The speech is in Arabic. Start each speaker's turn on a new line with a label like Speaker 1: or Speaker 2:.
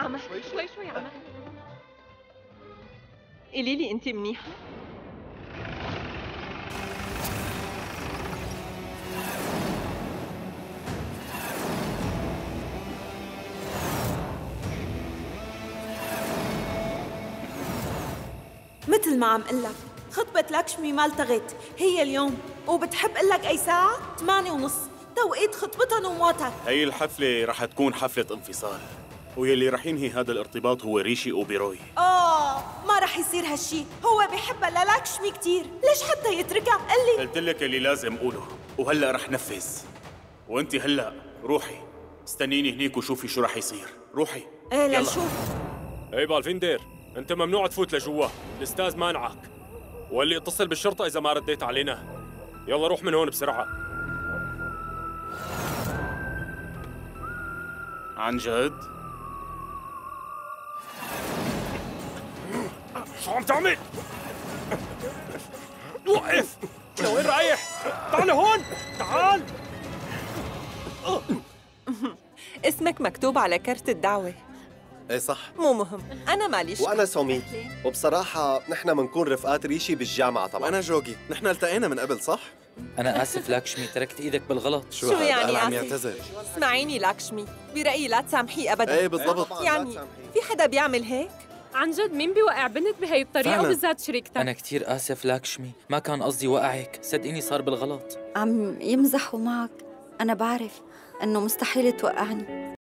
Speaker 1: عمى، شوي شوي عمى. قولي لي أنت منيحة؟
Speaker 2: مثل ما عم قلك خطبة لاكشمي ما التغت، هي اليوم، وبتحب قلك أي ساعة؟ 8:30 توقيت خطبتها وموتك.
Speaker 3: هي الحفلة رح تكون حفلة انفصال، واللي رح ينهي هذا الارتباط هو ريشي أوبيروي.
Speaker 2: ما رح يصير هالشي، هو بحبها للاكشمي كتير، ليش حتى يتركها؟ قلي.
Speaker 3: قلت لك اللي لازم قوله، وهلا رح نفذ. وانت هلا روحي استنيني هنيك وشوفي شو رح يصير. روحي.
Speaker 2: ايه لنشوف.
Speaker 4: اي بالفيندير، انت ممنوع تفوت لجوا، الاستاذ مانعك. واللي اتصل بالشرطة إذا ما رديت علينا. يلا روح من هون بسرعة.
Speaker 3: عن جد؟
Speaker 4: شو عم تعمل؟ وقف! لوين رايح؟ تعال هون! تعال!
Speaker 1: اسمك مكتوب على كرت الدعوة.
Speaker 5: ايه صح.
Speaker 1: مو مهم، أنا ماليش.
Speaker 5: وانا سوميت، وبصراحة نحن منكون رفقات ريشي بالجامعة طبعا.
Speaker 6: وانا جوجي، نحن التقينا من قبل صح؟
Speaker 7: أنا آسف لاكشمي، تركت إيدك بالغلط.
Speaker 1: شو يعني
Speaker 6: عم
Speaker 1: آسف؟
Speaker 6: يعتذر.
Speaker 1: اسمعيني لاكشمي، برأيي لا تسامحيه أبداً.
Speaker 6: ايه بالضبط.
Speaker 1: يعني في حدا بيعمل هيك؟
Speaker 8: عن جد مين بيوقع بنت بهي الطريقة
Speaker 6: فعلاً.
Speaker 8: وبالذات شريكتك؟
Speaker 7: أنا كتير آسف لاكشمي، ما كان قصدي وقعك، صدقيني صار بالغلط.
Speaker 9: عم يمزحوا معك. أنا بعرف إنه مستحيل توقعني،